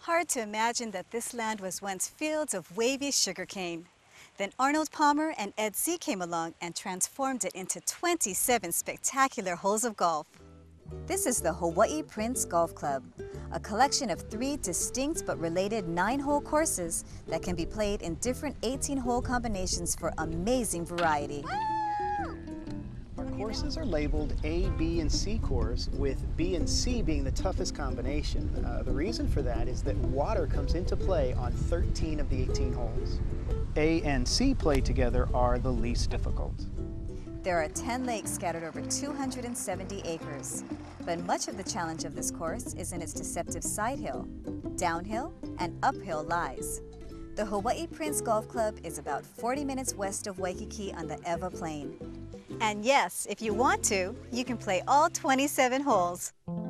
Hard to imagine that this land was once fields of wavy sugarcane. Then Arnold Palmer and Ed Sea came along and transformed it into 27 spectacular holes of golf. This is the Hawaii Prince Golf Club, a collection of 3 distinct but related 9-hole courses that can be played in different 18-hole combinations for amazing variety. Our courses are labeled A, B, and C course, with B and C being the toughest combination. The reason for that is that water comes into play on 13 of the 18 holes. A and C played together are the least difficult. There are 10 lakes scattered over 270 acres, but much of the challenge of this course is in its deceptive side hill. Downhill and uphill lies. The Hawaii Prince Golf Club is about 40 minutes west of Waikiki on the Ewa Plain. And yes, if you want to, you can play all 27 holes.